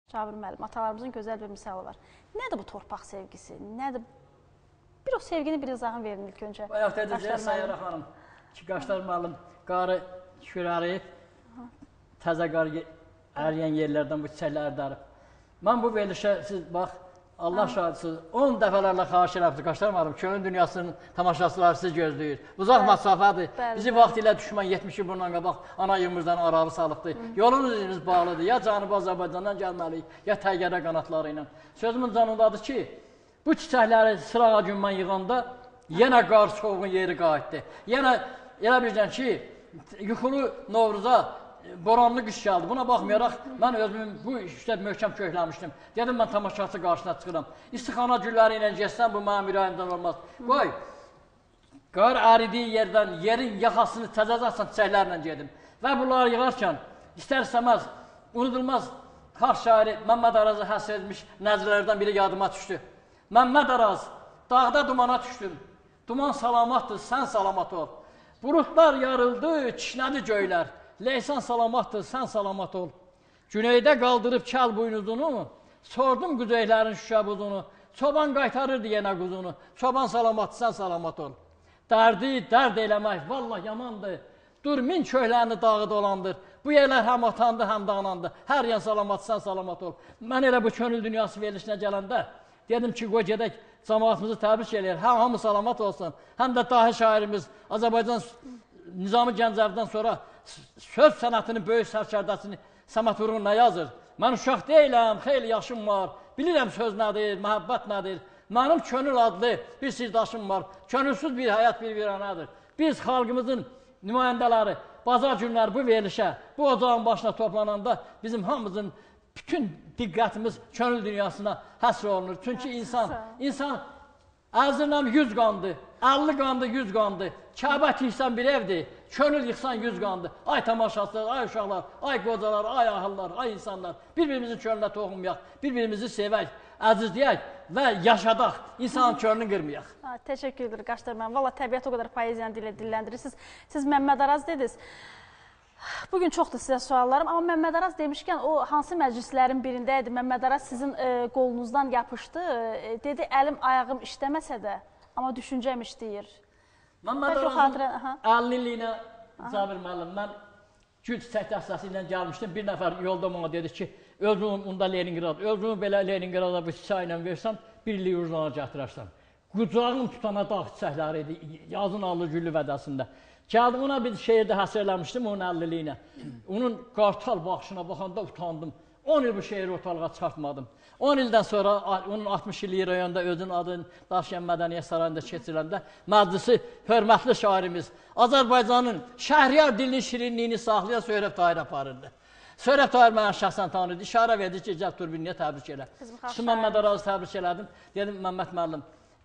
Cabir müəllim, atalarımızın gözəl bir misalı var. Nədir bu torpaq sevgisi? Nədir? Bir o sevgini bir izahını verin ilk öncə. Bayaq dedəcək Sayara xanım ki, Qaşlar müəllim qarı şürəliyib, təzə qar əriyən yerlərdən bu çiçəkləri dərib. Mən bu verilişə, siz bax, Allah şahidsiniz, 10 dəfələrlə xahiş eləbdir Qaşlar müəllim, könül dünyasının tamaşaçıları sizi gözləyir. Uzaq məsafədir. Bizi vaxt ilə düşmən 70 il bundan qabaq ana yığımızdan arağı salıbdır. Yolumuz ilimiz bağlıdır. Ya Cənubi Azərbaycandan gəlməliyik, ya təyyarə qanatları ilə. Sözümün canındadır ki, bu çiçəkləri sırağa gün mən yığanda yenə qar soğuğun yeri qayıtdı. Yenə elə biləcəm ki, yuxulu Novruza boranlı qış gəldi. Buna baxmayaraq, mən özümün bu işdə möhkəm kökləmişdim. Dedim, mən tamaşaçı qarşısına çıxıram. İstixana gülləri ilə gəzsəm, bu mənim ürəyimdən olmaz. Qoy, qar əridiyi yerdən, yerin yaxasını təzəcəksən çiçəklərlə gedim. Və bunları yığarkən, istər-istəməz, unudulmaz xalq şairi Məmməd Arazı həsr edilmiş nəzirlərdən biri yadıma düşdü. Məmməd Araz, dağda dumana düşdüm. Duman salamatdır, sən salamat ol. Bulutlar yarıldı, kişnədi göylər. Leysan salamatdır, sən salamat ol. Güneydə qaldırıb kəl buynuzunu, sordum qüzeylərin şüşə buzunu. Çoban qaytarırdı yenə quzunu, çoban salamat, sən salamat ol. Dərdi, dərd eləmək, vallah yamandır. Dur, min köhlərini dağı dolandır. Bu yerlər həm atandı, həm də anandı. Hər yan salamat, sən salamat ol. Mən elə bu könül dünyası verilişinə gələndə dedim ki, qoy gedək, cəmaatımızı təbrik eləyir. Həm hamı salamat olsun, həm də dahi şairimiz Azərbaycan Nizami Gəncəvdən sonra söz sənətinin böyük sərkərdəsini Səməd Vurğunla yazır. Mən uşaq deyiləm, xeyli yaşım var, bilirəm söz nədir, məhəbbət nədir. Mənim könül adlı bir sirdaşım var, könülsüz bir həyat bir viranədir. Biz xalqımızın nümayəndələri bazar günləri bu verilişə, bu ocağın başına toplananda bizim hamımızın bütün diqqətimiz könül dünyasına həsr olunur. Çünki insan əzirlə 100 qandı, 50 qandı, 100 qandı. Kəbə tiksən bir evdir, könül yıxsan 100 qandı. Ay tamaşaçılar, ay uşaqlar, ay qocalar, ay ahıllar, ay insanlar. Bir-birimizin könlünə toxunmayaq, bir-birimizi sevək, əzizləyək və yaşadaq, insanın könlünü qırmayaq. Təşəkkür edir Qaşlar müəllim. Valla təbiət o qədər poeziyanı dilə dilləndirir. Siz Məmməd Araz dediniz. Bugün çoxdur sizə suallarım, amma Məmməd Araz demişkən o hansı məclislərin birində idi? Məmməd Araz sizin qolunuzdan yapışdı, dedi əlim ayağım işləməsə də, amma düşüncəm işləyir. Məmməd Arazın 50 illiyinə Cabir müəllim, mən Gül Çiçək dəstəsi ilə gəlmişdim. Bir nəfər yolda ona dedi ki, özünü unda Leningrad, özünü belə Leningrada bu çiçək ilə versən, bir illik ucuna gətirərsən. Qucağım tutana dağ çiçəkləri idi, yazın allı güllü vədəsində. Gəldim, ona bir şehirdə həsr eləmişdim onun 50-liyinə. Onun qartal baxışına baxanda utandım. 10 il bu şehri ortalığa çıxartmadım. 10 ildən sonra onun 60 illiyi rayonda özünün adını daşıyan Mədəniyyət Sarayında keçiriləndə məclisi hörmətli şairimiz Azərbaycanın Şəhriyar dilinin şirinliyini saxlayan Söhrəb Tahir aparırdı. Söhrəb Tahir mənə şəxsən tanırdı. İşarə verdi ki, gəl Turbiniyə təbrik elə. Şu Məmməd Arazı təbrik elədim. Dedim, Məmməd müəllim,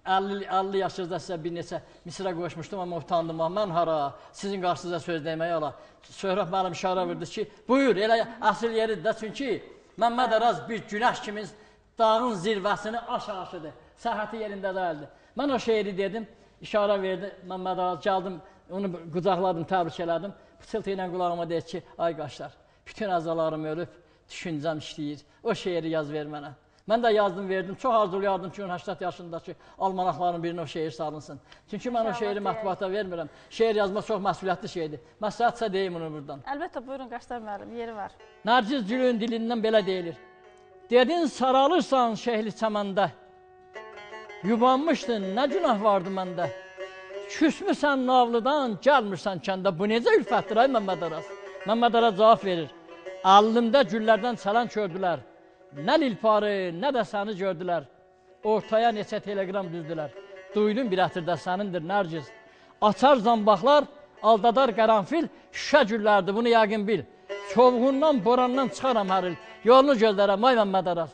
50 yaşınızda sizə bir neçə misra qoşmuşdum, amma utandım. Mən hara, sizin qarşınıza söz deməyə ola. Söhrəb müəllim işarə verdi ki, buyur, elə əsl yeridir də, çünki Məmməd Araz bir günəş kimi dağın zirvəsini aşağıdır, səhhəti yerində deyildi. Mən o şeiri dedim, işarə verdi, Məmməd Araz, gəldim, onu qucaqladım, təbrik elədim. Pıçıltı ilə qulağıma deyir ki, ay Qaşlar, bütün əzalarım ölüb, düşüncəm işləyir, o şeiri yaz ver mənə. Mən də yazdım, verdim, çox arzulayardım ki, 80 yaşındakı almanaqların birine o şeir salınsın. Çünki mən o şeiri mətbuata vermirəm. Şeir yazma çox məsuliyyətli şeydir. Məsləhətsə deyim onu buradan. Əlbəttə, buyurun Qaşlar müəllim, yeri var. Nərciz Gülün dilindən belə deyilir. Dedin saralırsan şehli çəməndə, yubanmışdın, nə günah vardı məndə? Küsmüsən navlıdan, gəlmirsən kəndə. Bu necə ülfətdir, ay Məmməd Araz? Məmməd Araz cavab verir. Əlimdə güllərdən çələn kördülər. Nə lilparı, nə də səni gördülər. Ortaya neçə telegram düzdülər. Duydum bir ətirdə sənindir Nərciz. Açar zambaqlar, aldadar qaranfil, şüşə güllərdir, bunu yəqin bil. Çovğundan, borandan çıxaram hər il. Yolunu gözlərəm, ay Məmməd Araz.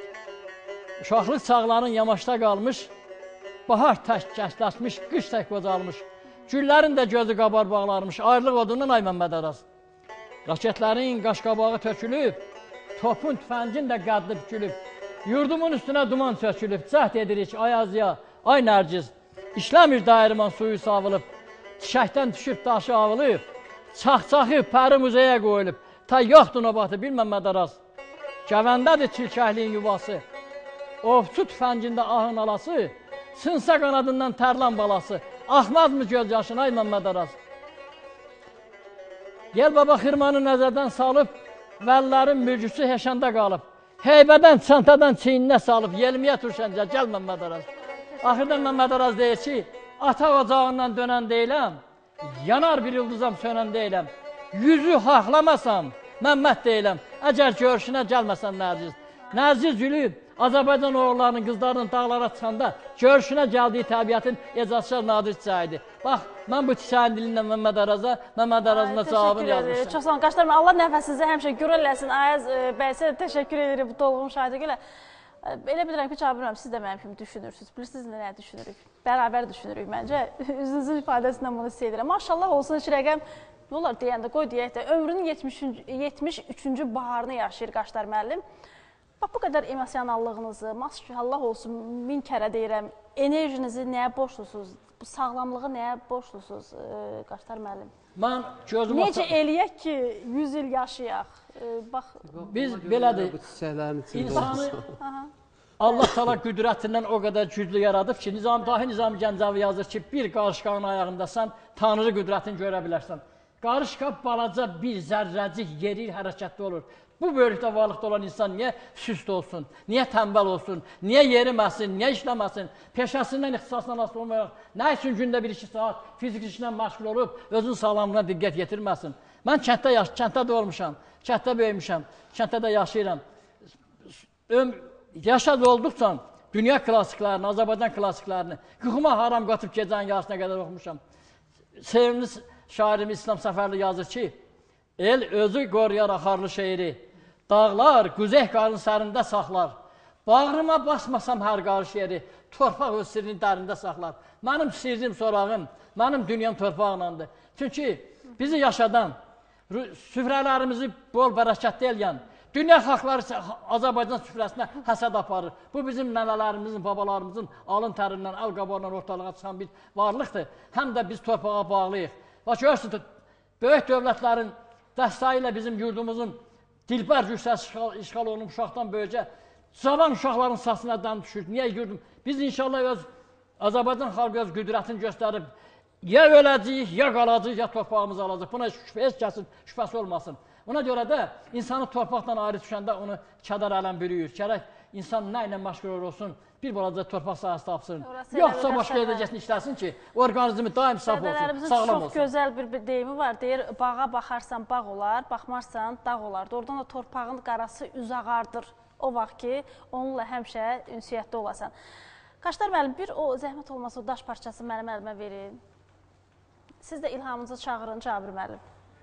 Uşaqlıq çağların yamaçda qalmış, bahar tək gəsləşmiş, qış tək qocalmış. Güllərin də gözü qabar bağlarmış, ayrılıq odundan ay Məmməd Araz. Raketlərin qaşqabağı tökülüb, topun tüfəngin də qəddi bükülüb. Yurdumun üstünə duman çökülüb, cəhd edirik ay Aziya, ay Nərciz. İşləmir dayırman suyu savılıb, çiçəkdən düşüb daşı avılıb, çax-çaxı pəri muzeyə qoyulub. Ta yoxdur nobatı, bil Məmməd Araz. Gəvəndədir çilkəkliyin yuvası. Ovçu tüfəngində ahın alası, sınsa qanadından tərlan balası. Axmazmı göz yaşın ay Məmməd Araz? Gel baba xırmanı nəzərdən salıb, vəllərin mürcüsü heşanda qalıb. Heybədən, çantadan çiyninə salıb, yelmiyə turşəncə, gəl Məmməd Araz. Axırda Məmməd Araz deyir ki, ata ocağından dönən deyiləm, yanar bir yıldızam sönən deyiləm. Yüzü haqlamasam, Məmməd deyiləm, əgər görüşünə gəlməsən Nəziz. Nəziz Gülü, Azərbaycan oğullarının, qızlarının dağlara çıxanda görüşünə gəldiyi təbiətin ecazçılar nadir çiçəyidir. Bax, mən bu çiçəyin dilindən Məmməd Araza, Məmməd Arazın da cavabını yazmışam. Çox sağ olun, Qaşlar, Allah nəfəsinizi həmişə gür eləsin. Ayaz bəysə təşəkkür edirik bu dolğun şahidi gülə. Elə bilirəm ki, Cabirəm, siz də mənim kimi düşünürsünüz. Bilirsiniz nə düşünürük? Bərabər düşünürük məncə. Üzünüzün ifadəsindən bunu hiss edirəm. Maşallah olsun, heç rəqəm nə olar deyəndə, qoy deyək də, ömrünün 73-cü baharını yaşayır Qaşlar müəllim. Bax, bu qədər emosionallığınızı, maşallah olsun, min kərə deyirəm, enerjinizi nəyə borçlusunuz? Bu sağlamlığı nəyə borçlusunuz Qaşlar müəllim? Mən gözüm necə eləyək ki, 100 il yaşayaq? Bax, biz belədir. Bu çiçəklərin içində İnsanı Allah təala qüdrətindən o qədər güclü yaradıb ki, Nizami Gəncəvi yazır ki, bir qarışqanın ayağındasan, Tanrı qüdrətini görə bilərsən. Qarışqa balaca bir zərrəcik yerir, hərəkətli olur. Bu böyrükdə varlıqda olan insan niyə süst olsun, niyə tənbəl olsun, niyə yeriməsin, niyə işləməsin, peşəsindən, ixtisasından asılı olmayaraq, nə üçün gündə 1-2 saat fiziki işlə məşğul olub, özünün sağlamlığına diqqət yetirməsin. Mən kənddə doğulmuşam, kənddə böyümüşəm, kənddə də yaşayıram. Yaşad olduqca dünya klassiklərini, Azərbaycan klassiklərini, qıxıma haram qatıb gecənin yarısına qədər oxumuşam. Sevimli şairimiz İslam Səfərli yazır ki, el özü qoruyar axarlı şeiri, dağlar quzeh qarın sərində saxlar, bağrıma basmasam hər qarış yeri, torpaq öz sirrini dərində saxlar. Mənim sirrim, sorağım, mənim dünyam torpaqlandı. Çünki bizi yaşadan, süfrələrimizi bol bərəkətli eləyən, dünya xalqları Azərbaycan süfrəsinə həsəd aparır. Bu bizim nənələrimizin, babalarımızın alın tərindən, əl qabağından ortalığa çıxan bir varlıqdır. Həm də biz torpağa bağlıyıq. Bax, görürsünüz, böyük dövlətlərin dəstəyi ilə bizim yurdumuzun dilbər yüksəsi işğal olunmuş uşaqdan böyücə cavan uşaqların səsindən dəm düşür. Niyə yurdum? Biz inşallah Azərbaycan xalqı öz qüdrətini göstərib, ya öləcəyik, ya qalacağıq, ya torpağımızı alacaq. Buna heç kəsin şübhəsi olmasın. Ona görə də insanı torpaqdan ayrı düşəndə onu kədər ələm bürüyür. Gərək insan nə ilə məşğul olsun, bir balaca torpaq sahəsi tapsın. Yoxsa başqa edəcəksin, işləsin ki, orqanizmi daim saf olsun, sağlam olsun. Çox gözəl bir deyimi var. Deyir, bağa baxarsan bağ olar, baxmarsan dağ olar. Oradan da torpağın qarası üz ağardır. O vaxt ki, onunla həmişə ünsiyyətdə olasan. Qaşlar müəllim, bir o zəhmət olmasa o daş parçası mənim əlimə verin. Siz də ilhamınızı çağırın, Cabir müəllim.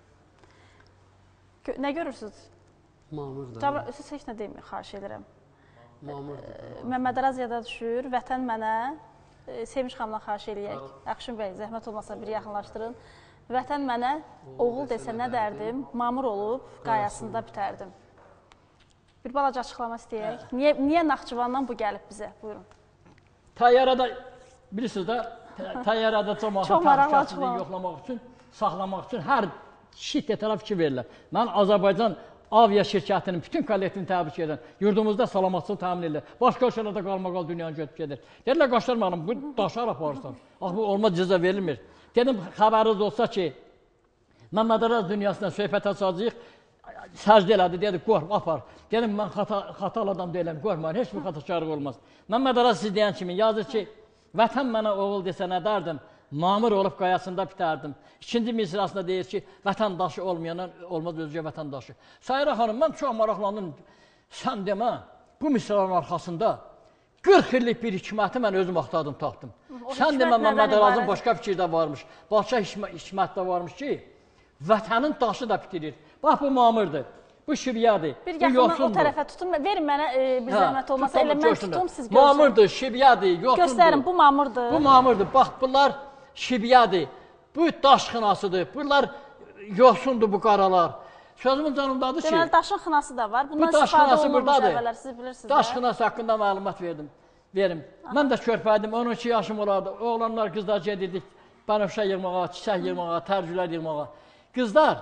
Nə görürsünüz? Mamurdur. Siz heç nə deyin, xahiş edirəm. Mamurdur. Məmməd Araz yada düşür, vətən mənə, Sevinç xanımla xahiş eləyək. Əxşin bəy, zəhmət olmasa bir yaxınlaşdırın. Vətən mənə, oğul desə nə dərdim, mamur olub, qayasında bitərdim. Bir balaca açıqlama istəyək. Niyə Naxçıvandan bu gəlib bizə? Buyurun. Təyyarədə, bilirsiniz də, təyyarədə cəmaatın təhlükəsizliyi yoxlamaq üçün, saxlamaq üçün hər şiddet tərəf fikir verirlər. Mən Azərbaycan avia şirkətinin bütün kollektivini təbrik edirəm. Yurdumuzda salamatsızlıq təmin edirlər. Başqa ölkələrdə qalmaqal dünyanı götürüb gedir. Deyirlər, Qaşlar müəllim, bu daşlar aparırsan. Ax, bu olmaz, cəza verilmir. Dedim, xəbəriniz olsa ki, Məmməd Araz dünyasına söhbət açacağıq, səcdə elədi, dedi, qorxma, apar. Dedim, mən xatalı adam deyiləm, qorxmayın, heç bir xatakarlıq olmaz. Məmməd Araz siz deyən kimi yazır ki, vətən mənə oğul desə nə dərdim? Mamur olub qayasında bitərdim. İkinci misrasında deyir ki, vətəndaşı olmayandan olmaz özgə vətəndaşı. Sayra xanım, mən çox maraqlandım. Sən demə, bu misraların arxasında 40 illik bir hikməti mən özüm axtardım, tapdım. Sən demə, Məmməd Arazın başqa fikirdə varmış. Başqa hikmətdə varmış ki, vətənin daşı da bitirir. Bax, bu mamırdır. Bu şibyadır. Bir yaxından o tərəfə tutun, verin mənə bir zəhmət olmasa, elə mən tutum, siz görsün. Mamırdır, şibyadır, yosundur. Göstərin, bu mamırdır. Bu mamırdır. Bax, bunlar şibyadır, bu daş xınasıdır, bunlar yosundur bu qaralar. Sözümün canımdadır ki... Deməli, daşın xınası da var, bundan istifadə olunmuş əvvələr, siz bilirsiniz. Daş xınası haqqında məlumat verim. Mən də körpəydim, 12 yaşım olardı, oğlanlar, qızlar gedirdik, bənövşə yığmağa, çiçək yığmağa, tərcülər yığmağa. Qızlar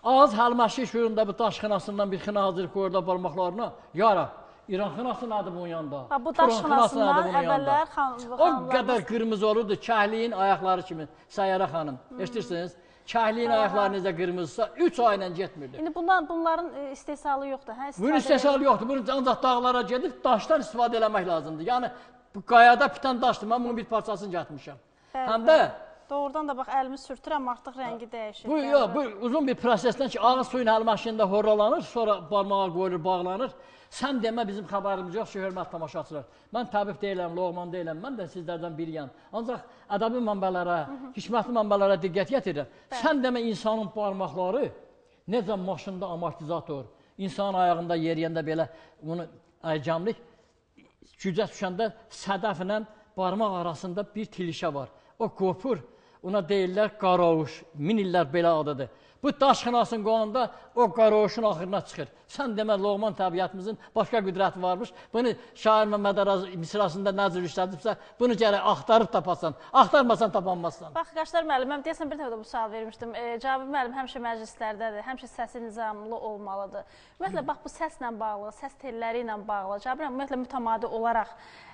Ağız həlməşi şuurunda bu daş xınasından bir xına hazır koyurda barmaqlarına. Yara, İran xınası nədir bunun yanında? Bu daş xınasından əvvəllər O qədər qırmızı olurdu, kəhliyin ayaqları kimi. Səyyarə xanım, eşitirsiniz? Kəhliyin ayaqları necə qırmızısa 3 ayla getmirdi. İndi bunların istehsalı yoxdur, hə? Bunun istehsalı yoxdur. Bunun ancaq dağlara gedib daşdan istifadə eləmək lazımdır. Yəni bu qayada bitən daşdır. Mən bunun bir parçasını gətirmişəm. Həm də doğrudan da bax əlimi sürtürəm, artıq rəngi dəyişir. Bu uzun bir prosesdən ki, ağız suyun həlməşiyində horralanır, sonra barmağa qoyulur, bağlanır. Sən demə bizim xəbərimiz yox, hörmətli tamaşaçılar. Mən təbib deyiləm, loğman deyiləm, mən də sizlərdən biriyəm. Ancaq ədəbi mənbələrə, hikmətli mənbələrə diqqət yetirirəm. Sən demə insanın barmaqları necə maşında amortizator, insan ayağında yeriyəndə belə bunu aycamlik, gücə düşəndə sədəflə barmaq arasında bir tilişə var. O qopur, ona deyirlər qarovuş, min illər belə adıdır. Bu daş xınasını qoyanda o qaroğuşun axırına çıxır. Sən demə, Loğman təbiətimizin başqa qüdrəti varmış. Bunu şair Məmməd Araz misrasında nəcür işlədibsə, bunu gərək axtarıb tapasan. Axtarmasan tapanmazsan. Bax, Qaşlar müəllim, mən deyəsən bir dəfə də bu sual vermişdim. Cavab müəllim həmişə məclislərdədir, həmişə səsi nizamlı olmalıdır. Ümumiyyətlə, bax, bu səslə bağlı, səs telləri ilə bağlı, Cavab müəllim, ümumiyyətlə, mütəmadi olaraq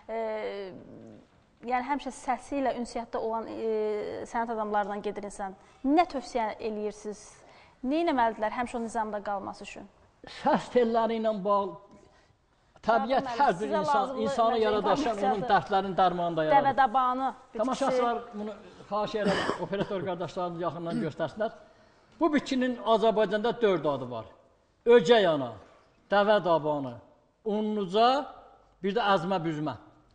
yəni həmişə səsi ilə ünsiyyətdə olan sənət adamlarından gedir insan. Nə tövsiyə eləyirsiniz? Nə etməlidirlər həmişə o nizamda qalması üçün? Səs telləri ilə bağlı təbiət hər bir insanı yaradarsan, onun dərdlərin dərmanında yaradır. Dəvədabanı bitkisi. Tamaşaçılar bunu xahiş edirəm, operator qardaşlarımız yaxından göstərsinlər. Bu bitkinin Azərbaycanda 4 adı var. Ögey ana, dəvədabanı, unluca, bir də əzmə büzmə.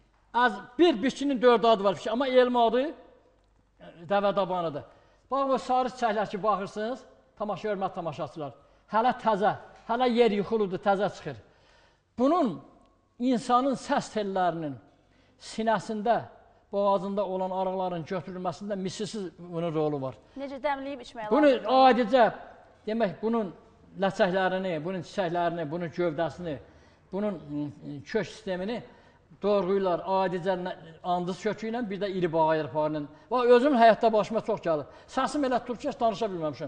Bir bitkinin 4 adı var, amma elmi adı dəvədabanıdır. Bax, o sarı çiçəklər ki, baxırsınız, hörmətli tamaşaçılar, hələ təzə, hələ yer yıxılıdır, təzə çıxır. Bunun insanın səs tellərinin sinəsində, boğazında olan arıqların götürülməsində misilsiz bunun rolu var. Necə dəmləyib içmək bunu lazımdır? Bunu adicə, demək, bunun ləçəklərini, bunun çiçəklərini, bunun gövdəsini, bunun kök sistemini doğruyurlar, adicə andız kökü ilə, bir də iri bağa yarpağı ilə. Özüm həyatda başıma çox gəlir. Səsim elə tutub ki, danışa bilməmişəm.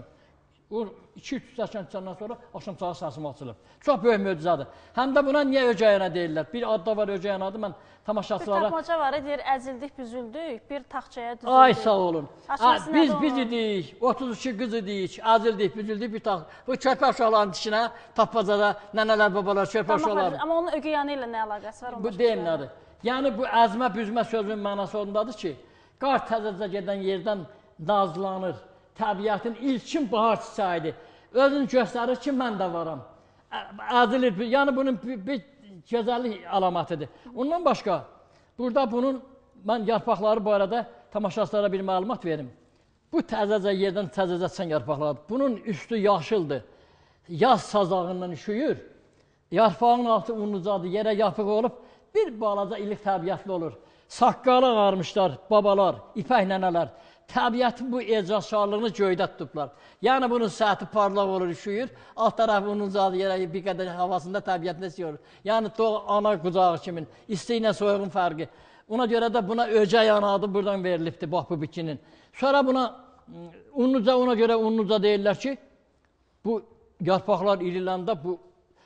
2-3 səskəndən sonra axşam səsim açılır. Çox böyük möcüzədir. Həm də buna niyə ögey ana deyirlər? Bir adı da var ögey anadır. Mən tamaşaçılara... Bir tapmaca var, deyir, əzildik, büzüldük, bir taxçaya düzüldük. Ay, sağ olun. Biz idik, 32 qız idik, əzildik, büzüldük, bir tax... Bu körpə uşaqların dişinə, tapmacada nənələr, babalar, körpə uşaqlar. Amma onun ögey ana ilə nə əlaqəsi var? Bu deyil nədir? Yəni, bu əzmə, büzmə sözünün mənası ondadır ki, qar təzəcə gedən yerdən nazlanır. Təbiətin ilkin bahar çiçəyidir. Özünü göstərir ki, mən də varam. Əzilir, yəni bunun bir gözəllik əlamətidir. Ondan başqa, burada bunun, mən yarpaqları bu arada tamaşaçılara bir məlumat verim. Bu təzəcə yerdən təzəcə çıxan yarpaqlardır. Bunun üstü yaşıldır. Yaz sazağından üşüyür. Yarpağın altı unlucadır, yerə yapıq olub, bir balaca ilik təbiətli olur. Saqqalı ağarmışlar, babalar, ipək nənələr. Təbiətin bu ecazkarlığını göydə tutublar. Yəni bunun səthi parlaq olur, üşüyür. Alt tərəfi unlucadır, yerə bir qədər havasında təbiətində esiyor. Yəni ana qucağı kimin, isti ilə soyuğun fərqi. Ona görə də buna ögey ana adı buradan verilibdir, bax bu bitkinin. Sonra buna unluca, ona görə unluca deyirlər ki, bu yarpaqlar iriləndə bu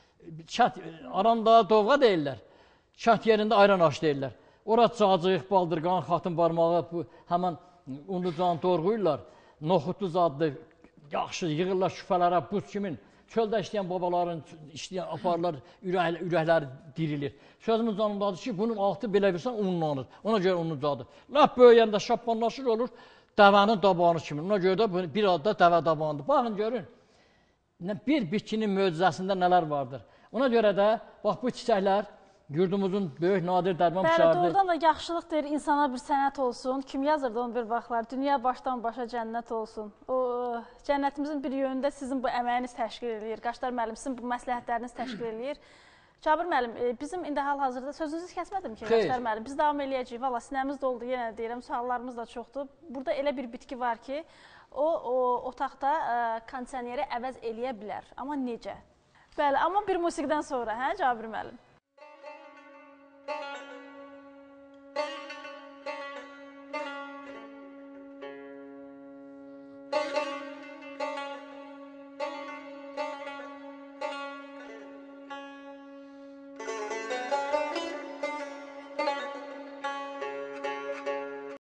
aranda dovğa deyirlər. Şərt yerində ayran aş deyirlər. Ora cacıq, baldırqan, xatın barmağı, bu həmən unlucanı doğruyurlar. Noxutlu zaddır, yaxşı yığırlar şübhələrə, buz kimin. Çöldə işləyən babaların, işləyən aparlar, ürəkləri dirilir. Sözümüz canımdadır ki, bunun altı belə bilsən unlanır. Ona görə unlucadır. Lap böyüyəndə şappanlaşır olur, dəvənin dabanı kimi. Ona görə də bir adı da dəvə dabanıdır. Baxın, görün, bir bitkinin möcüzəsində nələr vardır. Ona görə də, bax bu çiçəklər, yurdumuzun böyük nadir dərman bıçağıdır. Bəli, doğrudan da yaxşılıq deyir, insana bir sənət olsun. Kim yazırdı onu bir baxlar, dünya başdan başa cənnət olsun. O cənnətimizin bir yönündə sizin bu əməyiniz təşkil edir. Qaşlar müəllim, sizin bu məsləhətləriniz təşkil edir. Cabir müəllim, bizim indi hal-hazırda sözünüzü kəsmədim ki, Qaşlar müəllim. Biz davam eləyəcəyik. Valla sinəmiz doldu, yenə deyirəm, suallarımız da çoxdur. Burada elə bir bitki var ki, o otaqda kondisioneri əvəz eləyə bilər. Amma necə? Bəli, amma bir musiqidən sonra, hə Cabir müəllim?